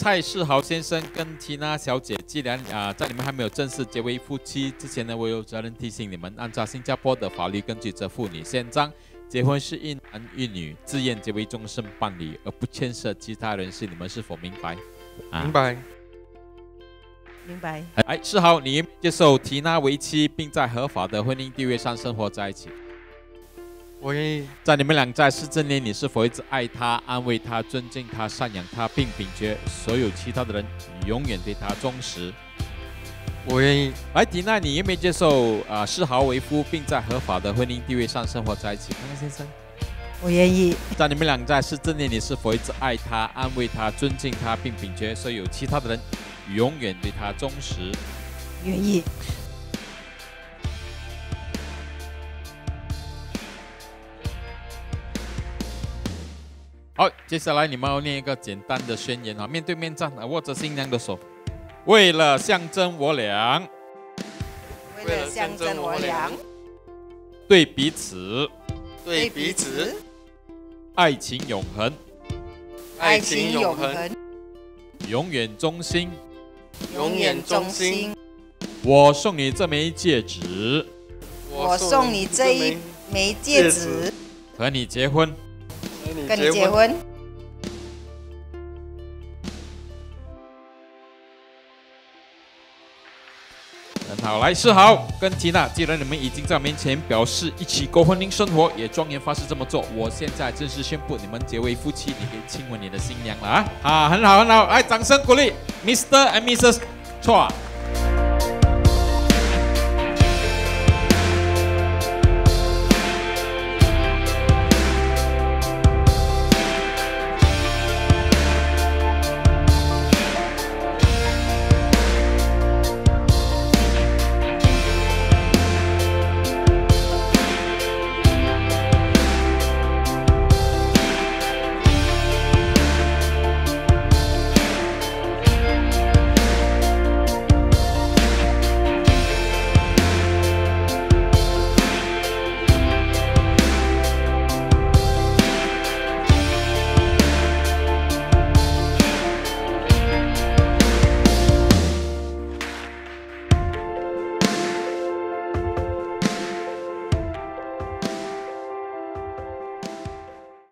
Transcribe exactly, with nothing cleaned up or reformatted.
蔡世豪先生跟缇娜小姐，既然啊、呃、在你们还没有正式结为夫妻之前呢，我有责任提醒你们，按照新加坡的法律，根据这妇女宪章，结婚是一男一女自愿结为终身伴侣，而不牵涉其他人士。你们是否明白？啊、 明白。 明白。 哎，世豪，你接受缇娜为妻，并在合法的婚姻地位上生活在一起？ 我愿意。 在你们俩在世之年，你是否一直爱她、安慰她、尊敬她、赡养她，并秉持所有其他的人永远对她忠实？ 我愿意。 来，缇娜，你愿不愿意接受啊、呃、世豪为夫，并在合法的婚姻地位上生活在一起？康康先生， 我愿意。 在你们俩在世之年，你是否一直爱她、安慰她、尊敬她，并秉持所有其他的人永远对她忠实？ 愿意。 好，接下来你们要念一个简单的宣言啊，面对面站，握着新娘的手，为了象征我俩， 为了象征我俩对彼此， 对彼此， 爱情永恒， 爱情永恒， 永远忠心， 永远忠心。 我送你这枚戒指， 我送你这一枚戒指， 和你结婚。 跟你结婚。 很好，来世豪跟缇娜，既然你们已经在我面前表示一起过婚姻生活，也庄严发誓这么做，我现在正式宣布你们结为夫妻，你可以亲吻你的新娘了啊！啊，很好很好，来掌声鼓励 ，Mister and Missus Chua。